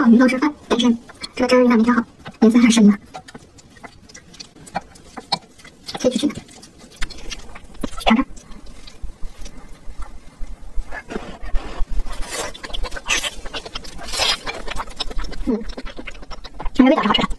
鲍鱼肉汁饭，但是这个汁儿应该没调好，颜色还是深的。切去的，尝尝。这味道是好吃的。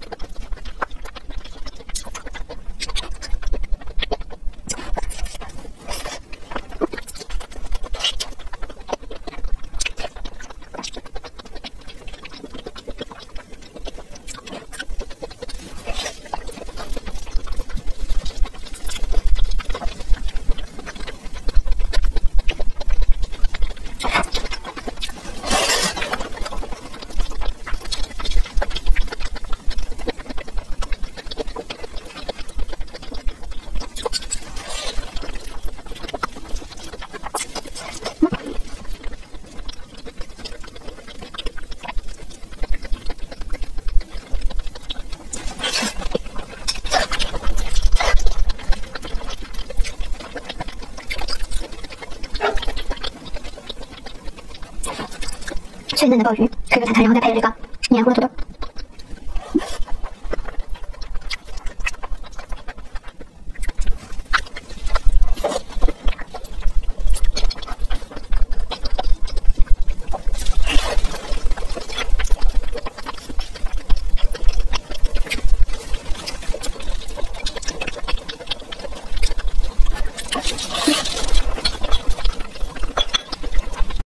脆嫩的鲍鱼，脆口弹弹，然后再配着这个黏糊的土豆。